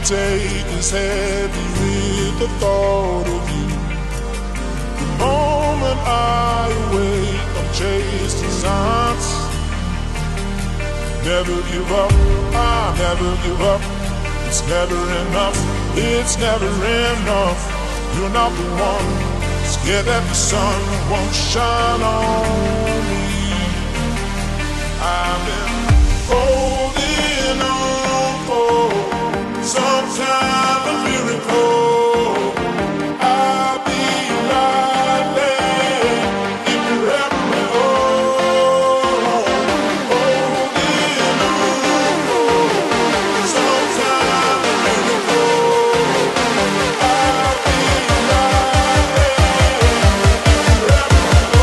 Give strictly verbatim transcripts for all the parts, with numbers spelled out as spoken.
take is heavy with the thought of you. The moment I awake, I'm chasing signs. Never give up, I never give up. It's never enough, it's never enough. You're not the one, scared that the sun won't shine on me. I've been holding on for some kind of miracle. I'll be right there if you help me. Oh, holding on for some kind of miracle. I'll be right there if you help me.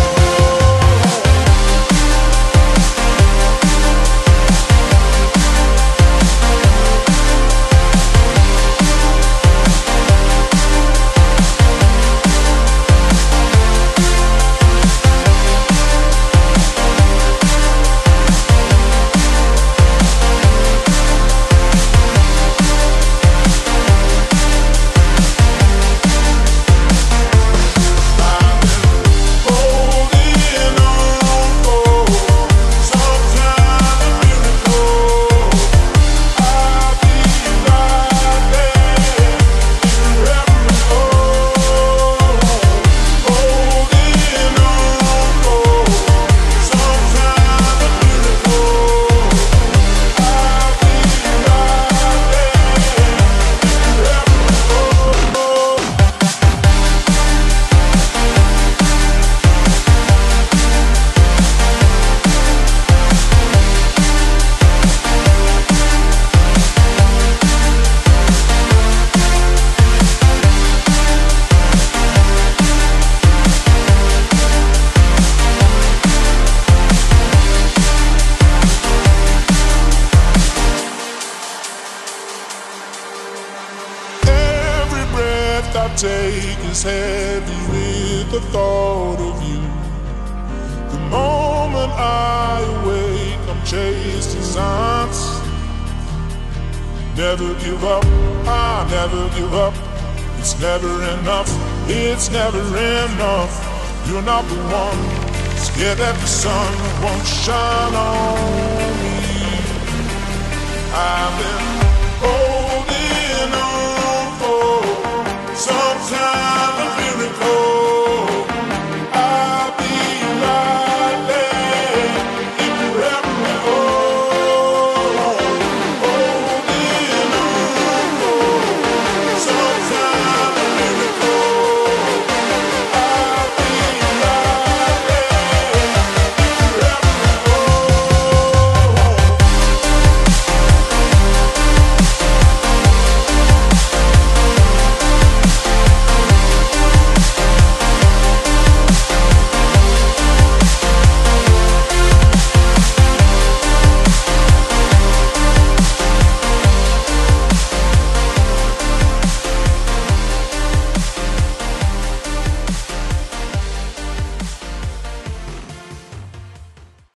I take is heavy with the thought of you. The moment I awake, I'm chasing signs. Never give up, I never give up. It's never enough, it's never enough. You're not the one, scared that the sun won't shine on me. I've been